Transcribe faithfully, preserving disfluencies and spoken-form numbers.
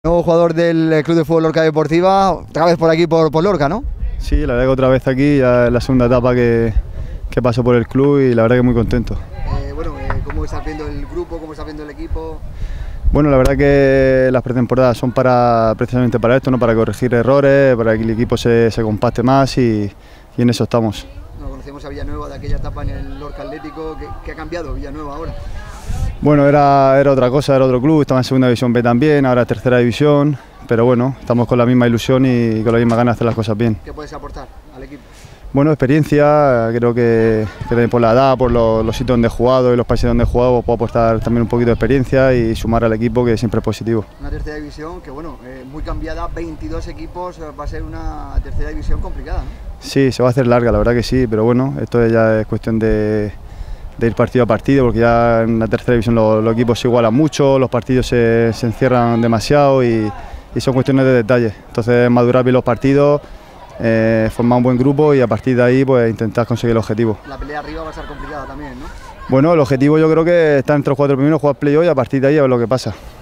Nuevo jugador del Club de Fútbol Lorca Deportiva, otra vez por aquí, por, por Lorca, ¿no? Sí, la verdad que otra vez aquí, ya es la segunda etapa que, que paso por el club y la verdad que muy contento. Eh, bueno, eh, ¿cómo estás viendo el grupo, cómo estás viendo el equipo? Bueno, la verdad que las pretemporadas son para precisamente para esto, ¿no? Para corregir errores, para que el equipo se, se compacte más y, y en eso estamos. Nos conocemos a Villanueva de aquella etapa en el Lorca Atlético. ¿Qué, qué ha cambiado Villanueva ahora? Bueno, era, era otra cosa, era otro club, estaba en segunda división B también, ahora tercera división, pero bueno, estamos con la misma ilusión y con la misma ganas de hacer las cosas bien. ¿Qué puedes aportar al equipo? Bueno, experiencia, creo que, que por la edad, por los, los sitios donde he jugado y los países donde he jugado, puedo aportar también un poquito de experiencia y sumar al equipo, que siempre es positivo. Una tercera división que, bueno, eh, muy cambiada, veintidós equipos, eh, va a ser una tercera división complicada, ¿no? Sí, se va a hacer larga, la verdad que sí, pero bueno, esto ya es cuestión de, de ir partido a partido, porque ya en la tercera división los, los equipos se igualan mucho, los partidos se, se encierran demasiado y, y son cuestiones de detalle. Entonces, madurar bien los partidos, eh, formar un buen grupo y a partir de ahí pues intentar conseguir el objetivo. La pelea arriba va a ser complicada también, ¿no? Bueno, el objetivo yo creo que está entre los cuatro primeros, jugar play-off y a partir de ahí a ver lo que pasa.